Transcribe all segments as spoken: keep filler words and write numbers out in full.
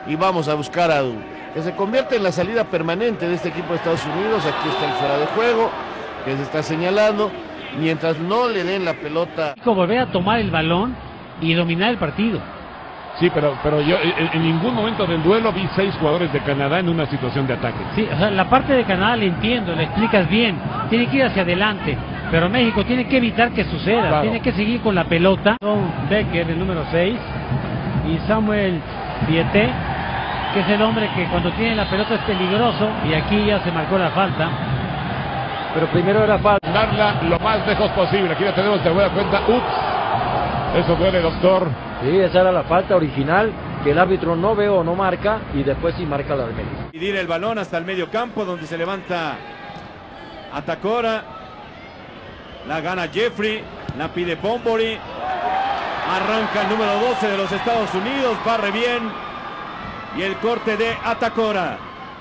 y vamos a buscar a Adu, que se convierte en la salida permanente de este equipo de Estados Unidos. Aquí está el fuera de juego, que se está señalando, mientras no le den la pelota. Volver a tomar el balón y dominar el partido. Sí, pero, pero yo en, en ningún momento del duelo vi seis jugadores de Canadá en una situación de ataque. Sí, o sea, la parte de Canadá le entiendo, le explicas bien, tiene que ir hacia adelante, pero México tiene que evitar que suceda, claro. Tiene que seguir con la pelota. Son Becker, el número seis, y Samuel Piete, que es el hombre que cuando tiene la pelota es peligroso, y aquí ya se marcó la falta. Pero primero era falta. Darla lo más lejos posible. Aquí la tenemos de buena cuenta. Ups. Eso duele, doctor. Sí, esa era la falta original, que el árbitro no ve o no marca, y después sí marca la de medio. Dividir el balón hasta el medio campo, donde se levanta Atacora. La gana Jeffrey, la pide Pombori. Arranca el número doce de los Estados Unidos, barre bien. Y el corte de Atacora.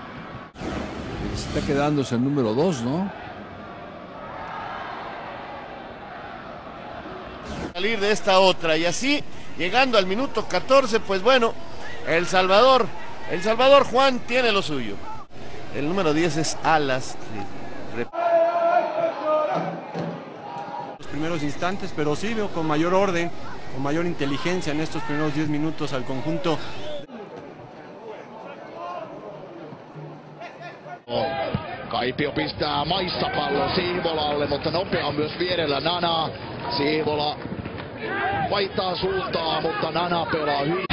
Se está quedándose el número dos, ¿no? Salir de esta otra, y así, llegando al minuto catorce, pues bueno, El Salvador, El Salvador Juan tiene lo suyo. El número diez es Alas. Los primeros instantes, pero sí veo con mayor orden, con mayor inteligencia en estos primeros diez minutos al conjunto. Kaipio pistää maissa pallon Siivolalle, mutta nopea myös vierellä Nana. Siivola vaihtaa suuntaa, mutta Nana pelaa hyvin.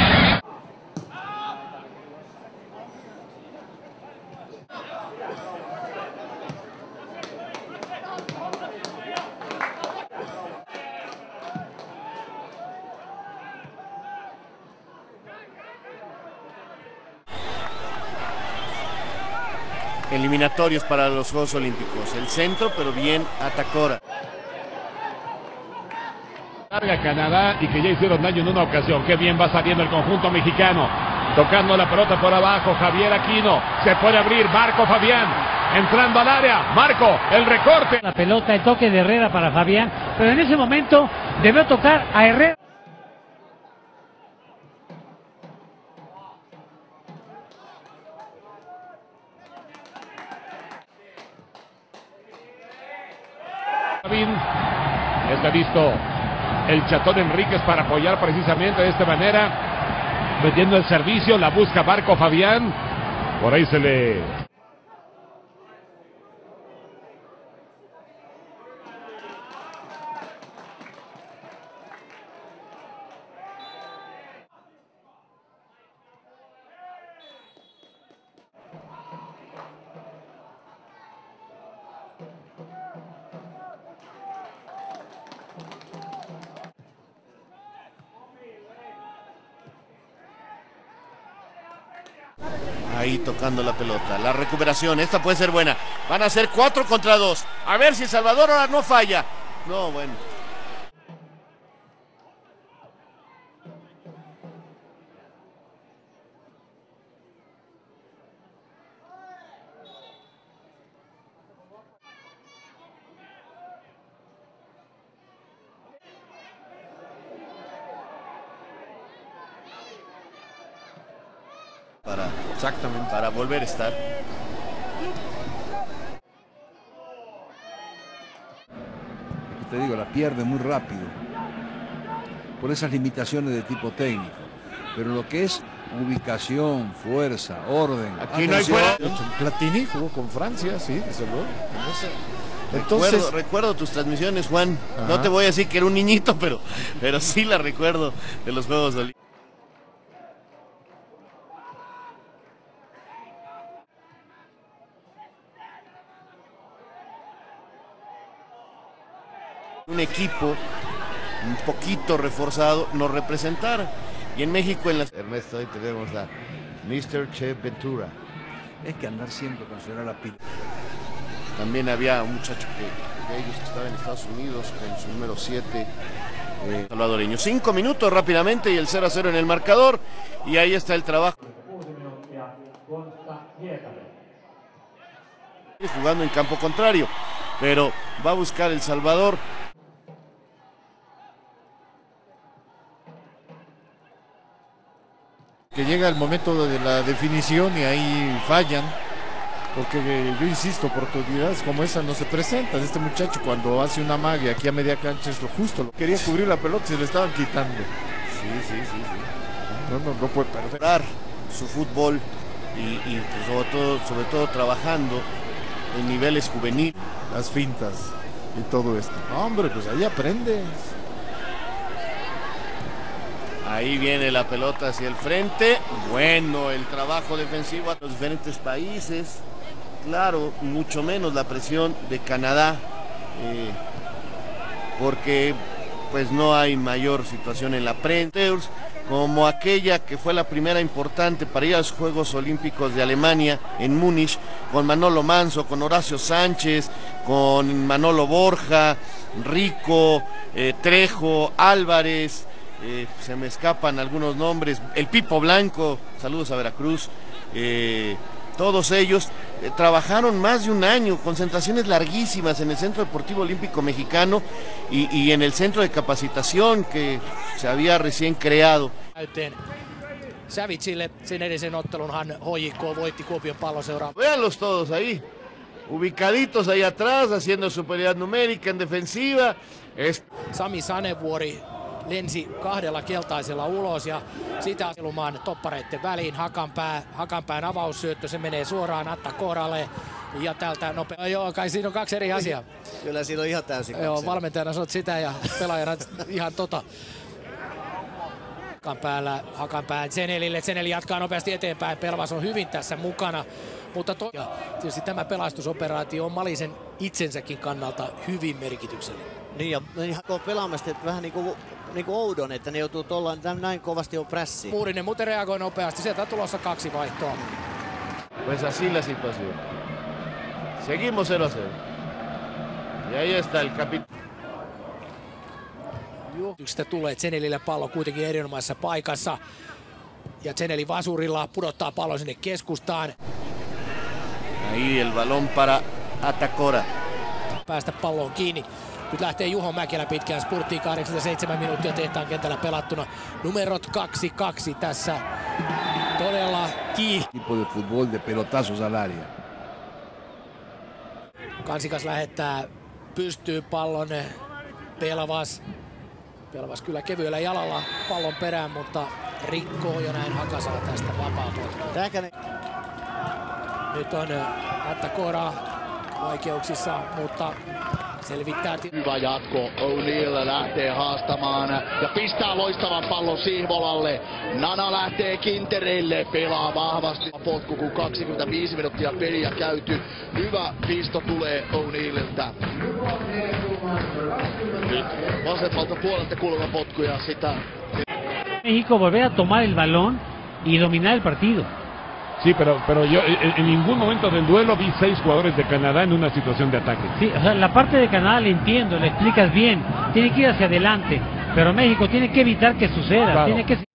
Eliminatorios para los Juegos Olímpicos. El centro, pero bien Atacora. Larga Canadá y que ya hicieron daño en una ocasión. Qué bien va saliendo el conjunto mexicano. Tocando la pelota por abajo. Javier Aquino. Se puede abrir. Marco Fabián. Entrando al área. Marco. El recorte. La pelota, el toque de Herrera para Fabián. Pero en ese momento debió tocar a Herrera. Está listo el Chatón Enríquez para apoyar precisamente de esta manera, metiendo el servicio, la busca Marco Fabián, por ahí se le... Ahí tocando la pelota, la recuperación, esta puede ser buena. Van a ser cuatro contra dos. A ver si El Salvador ahora no falla. No, bueno. Para, exactamente, para volver a estar. Aquí te digo, la pierde muy rápido por esas limitaciones de tipo técnico, pero lo que es ubicación, fuerza, orden. Aquí no hay fuera. Platini jugó con Francia, sí, desde luego. Entonces, recuerdo, recuerdo tus transmisiones, Juan. Ajá. No te voy a decir que era un niñito, pero, pero sí la recuerdo de los Juegos Olímpicos. Un equipo un poquito reforzado nos representara. Y en México, en las... Ernesto, hoy tenemos a mister Che Ventura. Es que andar siempre con señora la pila. También había un muchacho que, de ellos que estaba en Estados Unidos con su número siete, eh, salvadoreño. Cinco minutos rápidamente y el cero a cero en el marcador. Y ahí está el trabajo. Jugando en campo contrario, pero va a buscar El Salvador. Que llega el momento de la definición y ahí fallan. Porque yo insisto, oportunidades como esa no se presentan. Este muchacho cuando hace una magia aquí a media cancha es lo justo. Quería cubrir la pelota y se le estaban quitando. Sí, sí, sí, sí. No, no, no puede perder su fútbol y, y pues sobre todo, sobre todo trabajando en niveles juveniles. Las fintas y todo esto. No, hombre, pues ahí aprendes. Ahí viene la pelota hacia el frente. Bueno, el trabajo defensivo a los diferentes países. Claro, mucho menos la presión de Canadá, eh, porque pues no hay mayor situación en la prensa, como aquella que fue la primera importante para ir a los Juegos Olímpicos de Alemania en Múnich, con Manolo Manso, con Horacio Sánchez, con Manolo Borja, Rico, eh, Trejo, Álvarez, eh, se me escapan algunos nombres, el Pipo Blanco, saludos a Veracruz, eh, todos ellos eh, trabajaron más de un año, concentraciones larguísimas en el Centro Deportivo Olímpico Mexicano y, y en el centro de capacitación que se había recién creado. Savicille sen edellisen ottelunhan H J K voitti Kuopion Palloseuraa. Véanlos todos ahí, ubicaditos ahí atrás, haciendo superioridad numérica en defensiva. Es... Sami Sanevuori lensi kahdella keltaisella ulos ja sitä ilumaan toppareiden väliin. Hakanpää, Hakanpään avaussyöttö, se menee suoraan Attacoralle ja täältä nopea. Joo, kai siinä on kaksi eri asiaa. Kyllä siinä on ihan täysin kaksi. Joo, valmentajana sanot sitä ja pelaajana ihan tota. Hakanpäällä, Hakanpää Zenelille, Zeneli jatkaa nopeasti eteenpäin, Pelvas on hyvin tässä mukana, mutta to... ja tietysti tämä pelastusoperaatio on Malisen itsensäkin kannalta hyvin merkityksellinen. Niin ja hakoo pelaamasta vähän niin kuin, niin kuin oudon, että ne joutuu tuolla näin kovasti on prässiin. Muurinen muuten reagoi nopeasti, sieltä on tulossa kaksi vaihtoa. Pues así la situación. Seguimos cero a cero. Y ahí está el capitán. Yksistä tulee Zenelille pallo kuitenkin erinomaisessa paikassa. Ja Zeneli vasurilla pudottaa pallon sinne keskustaan. Ahí el balón para Attacora. Päästä palloon kiinni. Nyt lähtee Juho Mäkelä pitkään spurttiin, kahdeksankymmentäseitsemän minuuttia tehtaan kentällä pelattuna. Numerot kaksi kaksi tässä todella kiihkeä. Tipo de fútbol de pelotazos al área. Kansikas lähettää pystyy pallon Pelvas. Pelvas kyllä kevyellä jalalla pallon perään, mutta rikkoo ja näin Haka saa tästä vapautua. Nyt on Attacora vaikeuksissa, mutta selvittää. Hyvä jatko, O'Neill lähtee haastamaan ja pistää loistavan pallon Sihvolalle. Nana lähtee Kintereille, pelaa vahvasti. Potku kun kaksikymmentäviisi minuuttia peliä käyty. Hyvä pisto tulee O'Neilliltä. Nyt vasemmalta puolelta kulmapotku ja sitä. México volver a tomar el balón y dominar el partido. Sí, pero, pero yo en, en ningún momento del duelo vi seis jugadores de Canadá en una situación de ataque. Sí, o sea, la parte de Canadá la entiendo, la explicas bien, tiene que ir hacia adelante, pero México tiene que evitar que suceda, Claro. tiene que